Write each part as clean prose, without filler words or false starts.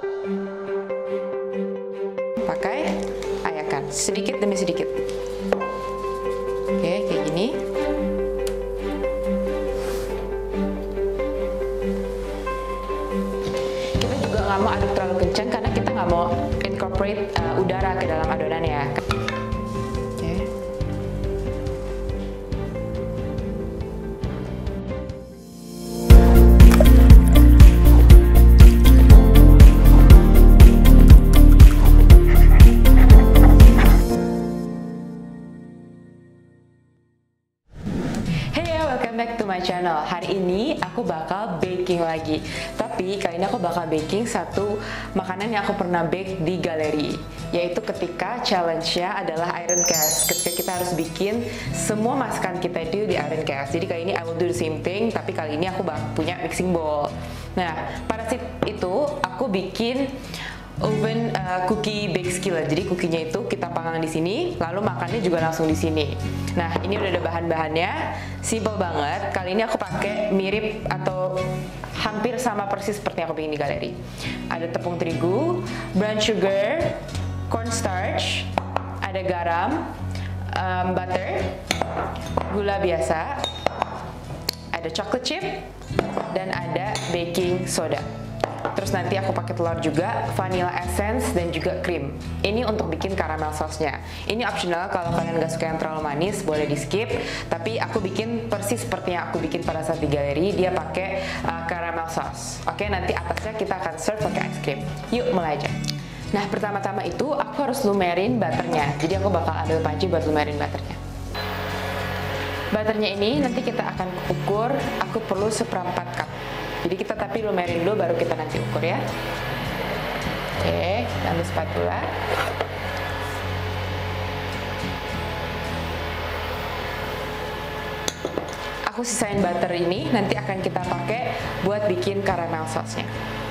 Pakai ayakan sedikit demi sedikit. Oke, kayak gini. Kita juga nggak mau aduk terlalu kencang karena kita nggak mau incorporate udara ke dalam adonan ya. Oke. Welcome back to my channel. Hari ini aku bakal baking lagi. Tapi kali ini aku bakal baking satu makanan yang aku pernah bake di galeri. Yaitu ketika challenge-nya adalah iron cast. Ketika kita harus bikin semua masakan kita itu di iron cast. Jadi kali ini I will do the same thing, tapi kali ini aku punya mixing bowl. Nah, pada saat itu aku bikin oven cookie bake skillet. Jadi cookinya itu kita panggang di sini, lalu makannya juga langsung di sini. Nah, ini udah ada bahan-bahannya, simple banget. Kali ini aku pakai mirip atau hampir sama persis seperti yang aku bikin di galeri. Ada tepung terigu, brown sugar, cornstarch, ada garam, butter, gula biasa, ada chocolate chip, dan ada baking soda. Terus nanti aku pakai telur juga, vanilla essence, dan juga krim. Ini untuk bikin caramel sauce-nya. Ini optional, kalau kalian gak suka yang terlalu manis, boleh di skip. Tapi aku bikin persis seperti yang aku bikin pada saat di galeri, dia pakai caramel sauce. Oke, nanti atasnya kita akan serve pakai ice cream. Yuk, mulai aja. Nah, pertama-tama itu aku harus lumerin butternya. Jadi aku bakal ambil panci buat lumerin butternya. Butternya ini nanti kita akan ukur, aku perlu 1/4 cup. Jadi kita tapi lumerin dulu baru kita nanti ukur ya. Oke, ambil spatula. Aku sisain butter ini nanti akan kita pakai buat bikin caramel sauce-nya.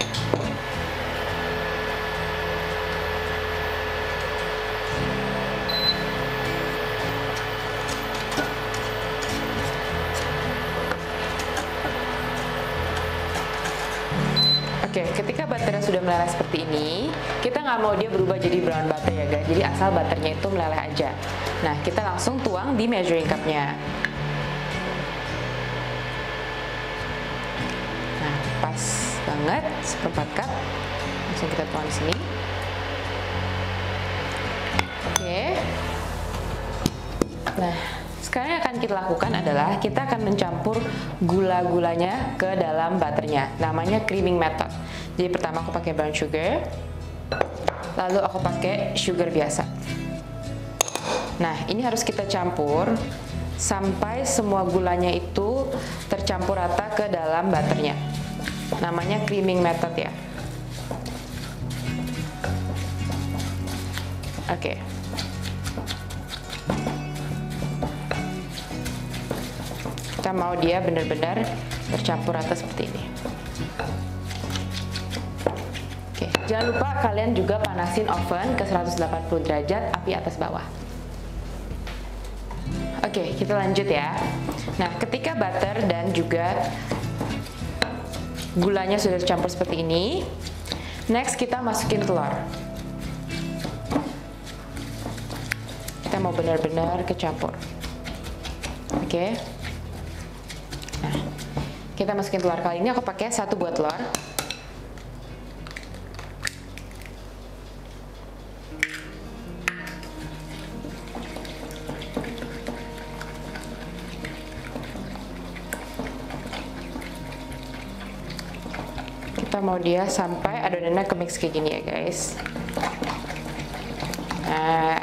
Oke, ketika butternya sudah meleleh seperti ini, kita nggak mau dia berubah jadi brown butter ya guys. Jadi asal butternya itu meleleh aja. Nah, kita langsung tuang di measuring cup-nya. Nah, pas banget 1/4 cup. Langsung kita tuang di sini. Oke. Nah, sekarang yang akan kita lakukan adalah kita akan mencampur gula-gulanya ke dalam butternya. Namanya creaming method. Jadi pertama aku pakai brown sugar, lalu aku pakai sugar biasa. Nah, ini harus kita campur sampai semua gulanya itu tercampur rata ke dalam butternya. Namanya creaming method ya. Oke. Kita mau dia benar-benar tercampur rata seperti ini. Oke, jangan lupa kalian juga panasin oven ke 180 derajat, api atas bawah. Oke, kita lanjut ya. Nah, ketika butter dan juga gulanya sudah tercampur seperti ini, next kita masukin telur. Kita mau benar-benar kecampur. Oke. Nah, kita masukin telur. Kali ini aku pakai 1 buah telur. Kita mau dia sampai adonannya kemix kayak gini ya guys. Nah,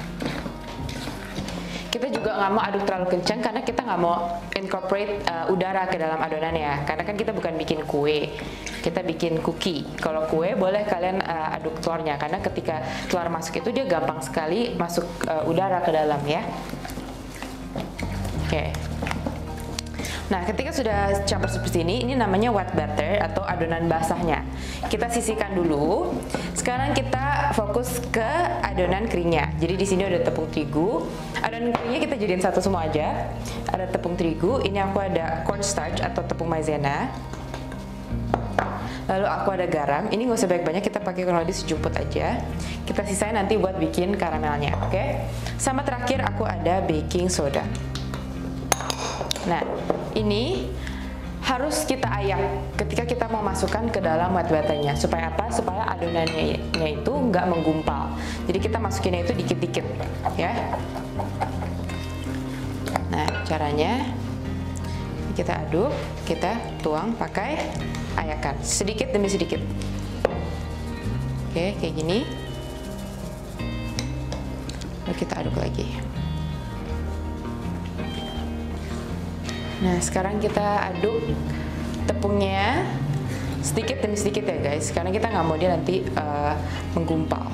kita juga nggak mau aduk terlalu kencang karena kita nggak mau incorporate udara ke dalam adonan ya. Karena kan kita bukan bikin kue, kita bikin cookie. Kalau kue boleh kalian aduk telurnya karena ketika telur masuk itu dia gampang sekali masuk udara ke dalam ya. Oke. Nah, ketika sudah campur seperti ini namanya wet batter atau adonan basahnya. Kita sisihkan dulu. Sekarang kita fokus ke adonan keringnya. Jadi di sini ada tepung terigu. Adonan keringnya kita jadiin satu semua aja. Ada tepung terigu. Ini aku ada cornstarch atau tepung maizena. Lalu aku ada garam. Ini nggak usah banyak-banyak, kita pakai kurang lebih sejumput aja. Kita sisain nanti buat bikin karamelnya, oke? Sama terakhir aku ada baking soda. Nah, ini harus kita ayak ketika kita mau masukkan ke dalam wet batter-nya. Supaya apa? Supaya adonannya itu nggak menggumpal. Jadi kita masukinnya itu dikit-dikit, ya. Nah, caranya kita aduk, kita tuang pakai ayakan sedikit demi sedikit. Oke, kayak gini. Lalu kita aduk lagi. Nah, sekarang kita aduk tepungnya sedikit demi sedikit ya guys, karena kita nggak mau dia nanti menggumpal.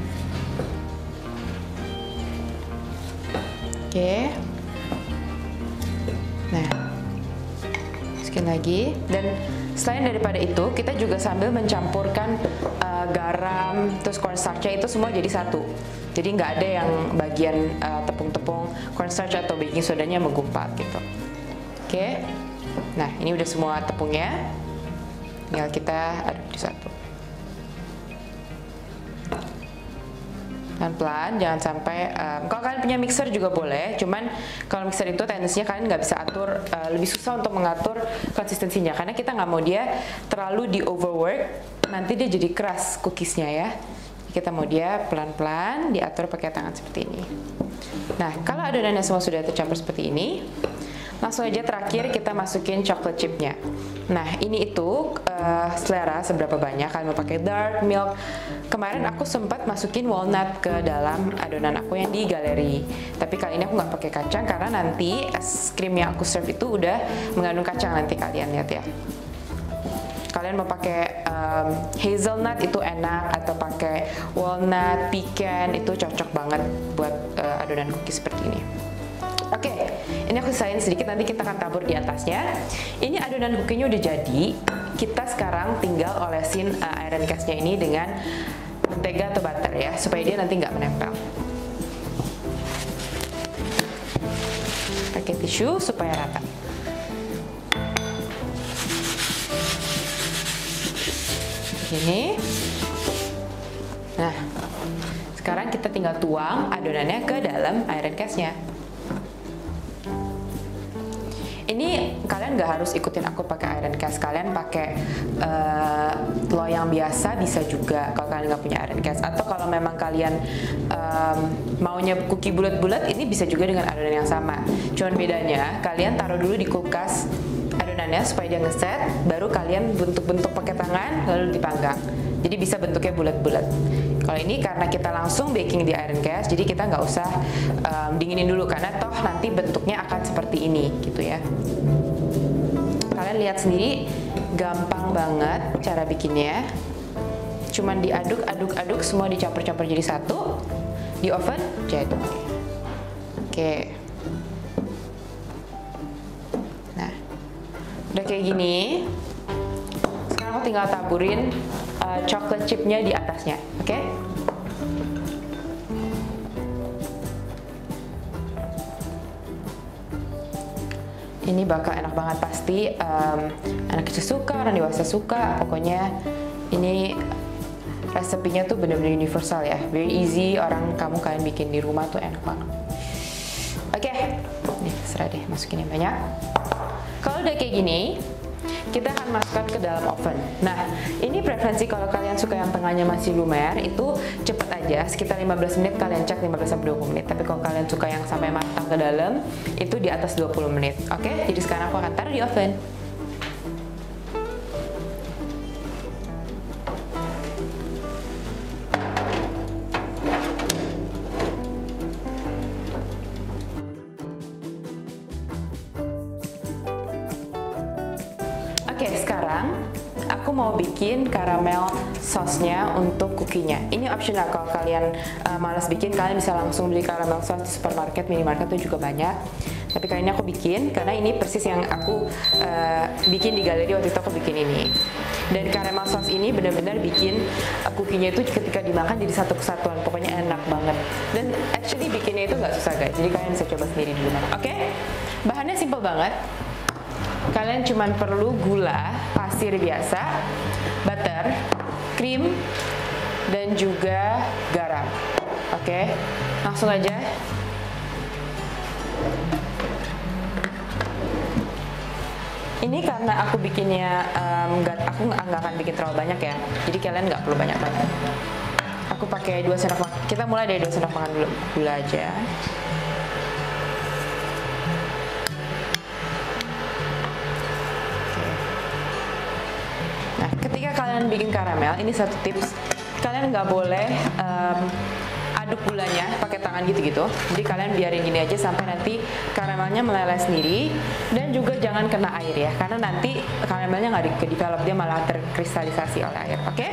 Oke. Nah, masukin lagi. Dan selain daripada itu, kita juga sambil mencampurkan garam, terus cornstarch-nya itu semua jadi satu. Jadi nggak ada yang bagian tepung-tepung cornstarch atau baking sodanya menggumpal gitu. Oke, nah ini udah semua tepungnya, tinggal kita aduk di satu. Pelan-pelan, jangan sampai. Kalau kalian punya mixer juga boleh, cuman kalau mixer itu tendensinya kalian nggak bisa atur, lebih susah untuk mengatur konsistensinya, karena kita nggak mau dia terlalu di overwork, nanti dia jadi keras cookiesnya ya. Kita mau dia pelan-pelan diatur pakai tangan seperti ini. Nah, kalau adonannya semua sudah tercampur seperti ini, langsung aja terakhir kita masukin chocolate chipnya. Nah, ini itu selera seberapa banyak kalian mau pakai dark milk. Kemarin aku sempat masukin walnut ke dalam adonan aku yang di galeri. Tapi kali ini aku nggak pakai kacang karena nanti es krim yang aku serve itu udah mengandung kacang, nanti kalian lihat ya. Kalian mau pakai hazelnut itu enak, atau pakai walnut, pecan itu cocok banget buat adonan cookies seperti ini. Oke, ini aku sisain sedikit, nanti kita akan tabur di atasnya. Ini adonan cookienya udah jadi. Kita sekarang tinggal olesin iron cast-nya ini dengan mentega atau butter ya, supaya dia nanti nggak menempel. Pakai tisu supaya rata. Ini. Nah, sekarang kita tinggal tuang adonannya ke dalam iron cast-nya. Ini kalian nggak harus ikutin aku pakai iron cast, kalian pakai loyang biasa bisa juga kalau kalian nggak punya iron cast. Atau kalau memang kalian maunya cookie bulat-bulat, ini bisa juga dengan adonan yang sama. Cuman bedanya kalian taruh dulu di kulkas adonannya supaya dia ngeset, baru kalian bentuk-bentuk pakai tangan lalu dipanggang. Jadi bisa bentuknya bulat-bulat. Kalau ini karena kita langsung baking di iron cast, jadi kita nggak usah dinginin dulu, karena toh nanti bentuknya akan seperti ini gitu ya. Kalian lihat sendiri, gampang banget cara bikinnya. Cuman diaduk-aduk-aduk, semua dicampur-campur jadi satu. Di oven jadi. Oke. Nah, udah kayak gini. Sekarang aku tinggal taburin chocolate chipnya di atasnya, oke? Ini bakal enak banget pasti. Anak kecil suka, orang dewasa suka. Pokoknya ini resepnya tuh bener-bener universal ya. Very easy, kalian bikin di rumah tuh enak banget. Oke, nih serah deh, masukin yang banyak. Kalau udah kayak gini, kita akan masukkan ke dalam oven. Nah, ini preferensi kalau kalian suka yang tengahnya masih lumer, itu cepet aja, sekitar 15 menit kalian cek, 15-20 menit. Tapi kalau kalian suka yang sampai matang ke dalam, itu di atas 20 menit. Oke, jadi sekarang aku akan taruh di oven. Oke, sekarang aku mau bikin caramel sauce-nya untuk cookie-nya. Ini optional, kalau kalian malas bikin, kalian bisa langsung beli caramel sauce di supermarket, minimarket tuh juga banyak. Tapi kali ini aku bikin, karena ini persis yang aku bikin di galeri waktu itu aku bikin ini. Dan caramel sauce ini benar-benar bikin cookie-nya itu ketika dimakan jadi satu kesatuan, pokoknya enak banget. Dan actually bikinnya itu nggak susah guys, jadi kalian bisa coba sendiri di rumah. Oke? Bahannya simple banget. Kalian cuma perlu gula pasir biasa, butter, krim, dan juga garam. Oke, langsung aja. Ini karena aku bikinnya, aku nggak akan bikin terlalu banyak ya. Jadi kalian nggak perlu banyak-banyak. Aku pakai 2 sendok makan. Kita mulai dari 2 sendok makan dulu, gula aja. Nah, ketika kalian bikin karamel, ini satu tips, kalian nggak boleh aduk gulanya pakai tangan gitu-gitu. Jadi kalian biarin gini aja sampai nanti karamelnya meleleh sendiri, dan juga jangan kena air ya, karena nanti karamelnya nggak di-develop, dia malah terkristalisasi oleh air. Oke?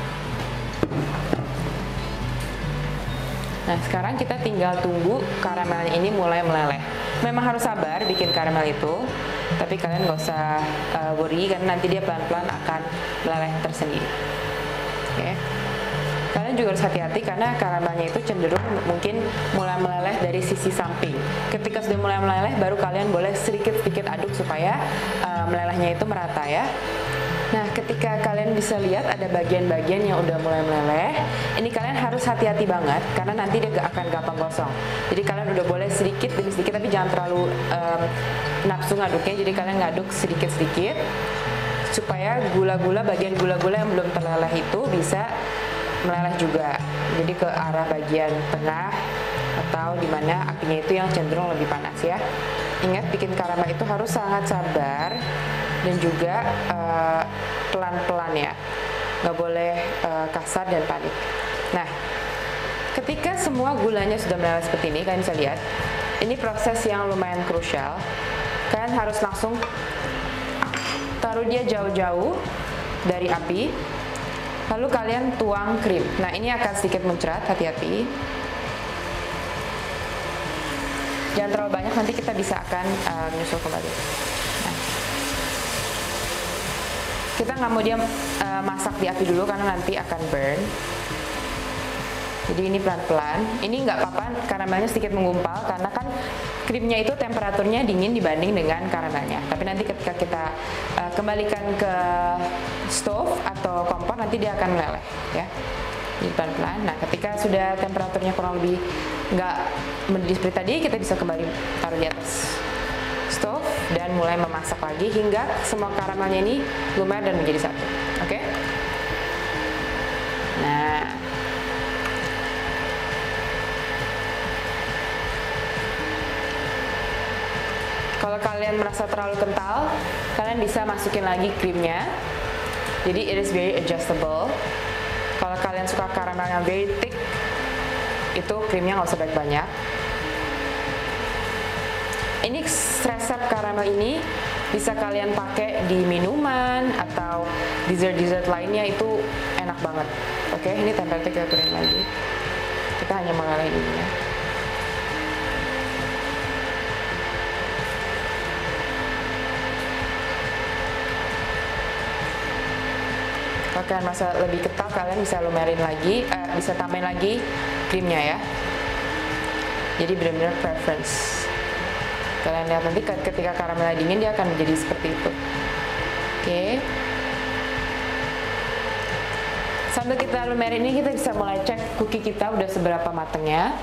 Nah, sekarang kita tinggal tunggu karamelnya ini mulai meleleh. Memang harus sabar bikin karamel itu, tapi kalian nggak usah worry karena nanti dia pelan-pelan akan meleleh tersendiri. Oke. Kalian juga harus hati-hati karena karamelnya itu cenderung mungkin mulai meleleh dari sisi samping. Ketika sudah mulai meleleh, baru kalian boleh sedikit-sedikit aduk supaya melelehnya itu merata ya. Nah, ketika kalian bisa lihat ada bagian-bagian yang udah mulai meleleh, ini kalian harus hati-hati banget karena nanti dia akan gampang gosong. Jadi kalian udah boleh sedikit demi sedikit, tapi jangan terlalu nafsu ngaduknya. Jadi kalian ngaduk sedikit-sedikit supaya bagian gula-gula yang belum terleleh itu bisa meleleh juga. Jadi ke arah bagian tengah atau dimana apinya itu yang cenderung lebih panas ya. Ingat, bikin karamel itu harus sangat sabar dan juga pelan-pelan ya, nggak boleh kasar dan panik. Nah, ketika semua gulanya sudah meleleh seperti ini, kalian bisa lihat ini proses yang lumayan krusial. Kalian harus langsung taruh dia jauh-jauh dari api, lalu kalian tuang krim. Nah, ini akan sedikit muncrat, hati-hati. Jangan terlalu banyak, nanti kita bisa akan menyusul kembali. Nah, kita nggak mau dia masak di api dulu karena nanti akan burn. Jadi ini pelan-pelan. Ini nggak apa-apa karamelnya sedikit menggumpal karena kan krimnya itu temperaturnya dingin dibanding dengan karamelnya. Tapi nanti ketika kita kembalikan ke stove atau kompor, nanti dia akan meleleh ya. Jadi pelan-pelan. Nah, ketika sudah temperaturnya kurang lebih nggak mendidih seperti tadi, kita bisa kembali taruh di atas stove dan mulai memasak lagi hingga semua karamelnya ini lumer dan menjadi satu. Oke? Nah, kalau kalian merasa terlalu kental, kalian bisa masukin lagi krimnya. Jadi it is very adjustable. Kalau kalian suka karamel yang very thick, itu krimnya nggak usah banyak-banyak. Ini resep karamel ini bisa kalian pakai di minuman atau dessert-dessert lainnya, itu enak banget. Oke, ini temperatur kita turunin lagi. Kita hanya mengalih ini ya. Kalau kalian merasa lebih ketat, kalian bisa lumerin lagi, bisa tambahin lagi krimnya ya. Jadi benar-benar preference. Kalian lihat nanti ketika karamelnya dingin dia akan menjadi seperti itu. Oke. Sambil kita lumerin ini, kita bisa mulai cek cookie kita udah seberapa matangnya.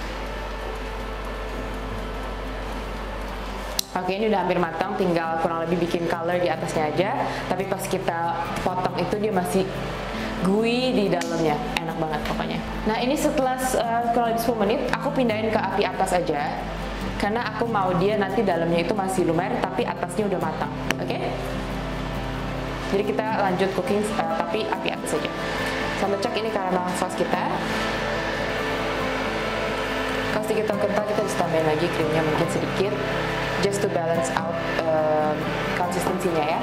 Oke, ini udah hampir matang, tinggal kurang lebih bikin color di atasnya aja. Tapi pas kita potong itu dia masih gooey di dalamnya, enak banget pokoknya. Nah, ini setelah kurang lebih 10 menit, aku pindahin ke api atas aja. Karena aku mau dia nanti dalamnya itu masih lumer, tapi atasnya udah matang. Oke? Jadi kita lanjut cooking, tapi api atas aja. Sambil cek ini karamel sauce kita. Kalau sedikit kental, kita bisa tambahin lagi krimnya mungkin sedikit, just to balance out konsistensinya ya.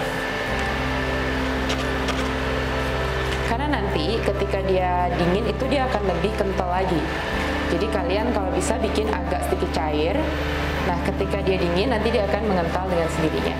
Karena nanti ketika dia dingin itu dia akan lebih kental lagi. Jadi kalian kalau bisa bikin agak sedikit cair. Nah, ketika dia dingin nanti dia akan mengental dengan sendirinya.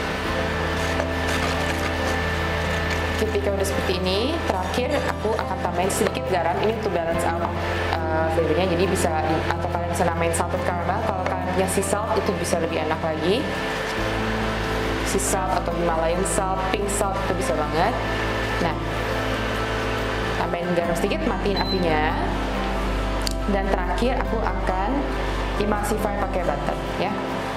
Ketika udah seperti ini, terakhir aku akan tambahin sedikit garam ini untuk balance out flavornya. Jadi bisa atau kalian bisa namain salted caramel. Kalau kalian punya sea salt itu bisa lebih enak lagi. Sea salt atau Himalayan salt, pink salt itu bisa banget. tambahin garam sedikit, matiin apinya. Dan terakhir aku akan emulsify pakai butter ya.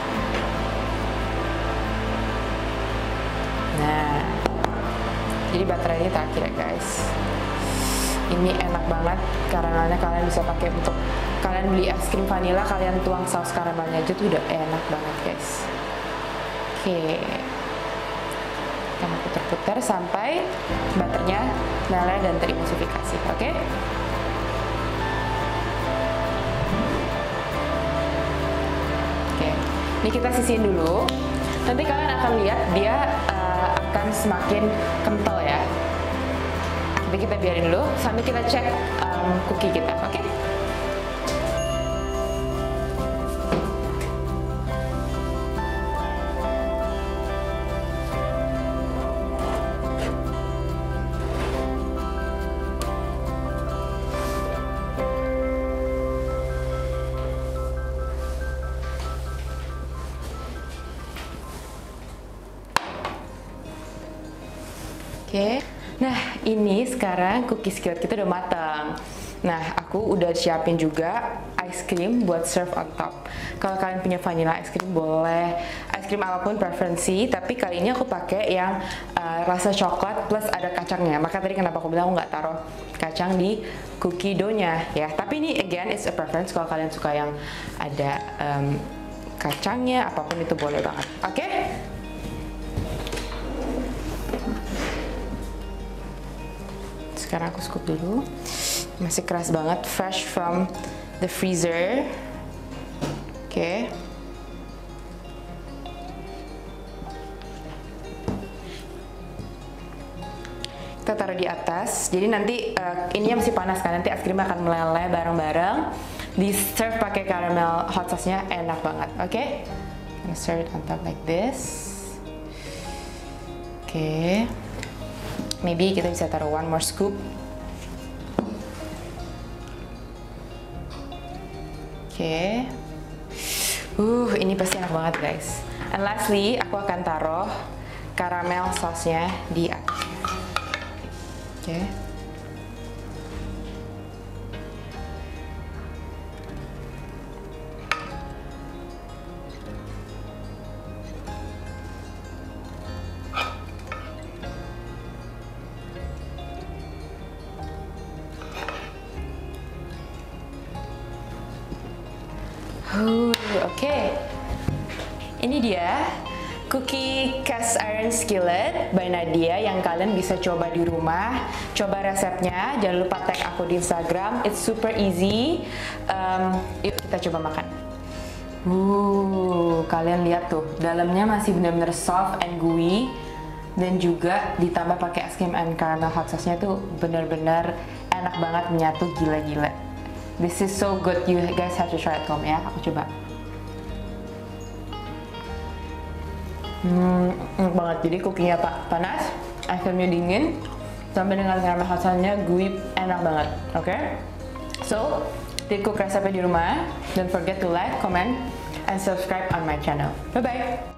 Nah, jadi butternya terakhir ya guys. Ini enak banget, karamelnya kalian bisa pakai untuk kalian beli es krim vanilla, kalian tuang saus karamelnya aja tuh udah enak banget guys. Oke, kita putar-putar sampai butternya meleleh dan terimulsifikasi. Oke. Oke, ini kita sisihin dulu. Nanti kalian akan lihat dia akan semakin kental ya. Nanti kita biarin dulu sambil kita cek cookie kita, oke? Oke, nah ini sekarang cookie skillet kita udah matang. Nah, aku udah siapin juga ice cream buat serve on top. Kalau kalian punya vanilla ice cream boleh, ice cream apapun preferensi. Tapi kali ini aku pakai yang rasa coklat plus ada kacangnya. Maka tadi kenapa aku bilang aku nggak taruh kacang di cookie dough-nya ya. Tapi ini again it's a preference. Kalau kalian suka yang ada kacangnya, apapun itu boleh banget. Oke? Sekarang aku scoop dulu. Masih keras banget, fresh from the freezer. Oke. Kita taruh di atas. Jadi nanti ininya masih panas kan, nanti es krim akan meleleh bareng-bareng. Di serve pakai caramel hot sauce-nya enak banget. Oke. Gonna serve it on top like this. Oke. Maybe kita bisa taruh one more scoop. Oke. Ini pasti enak banget guys. And lastly, aku akan taruh caramel sauce-nya di atas. Oke. Oke, ini dia cookie cast iron skillet by Nadia yang kalian bisa coba di rumah. Coba resepnya, jangan lupa tag aku di Instagram. It's super easy. Yuk kita coba makan. Kalian lihat tuh, dalamnya masih benar-benar soft and gooey, dan juga ditambah pakai es krim and caramel hot sauce-nya tuh benar-benar enak banget, menyatu gila-gila. This is so good, you guys have to try at home ya. Aku coba. Enak banget. Jadi cookie-nya panas, es krimnya dingin, sampai dengan caramel hot sauce-nya gooey, enak banget. Oke? So, di cook resepnya di rumah. Don't forget to like, comment, and subscribe on my channel. Bye-bye!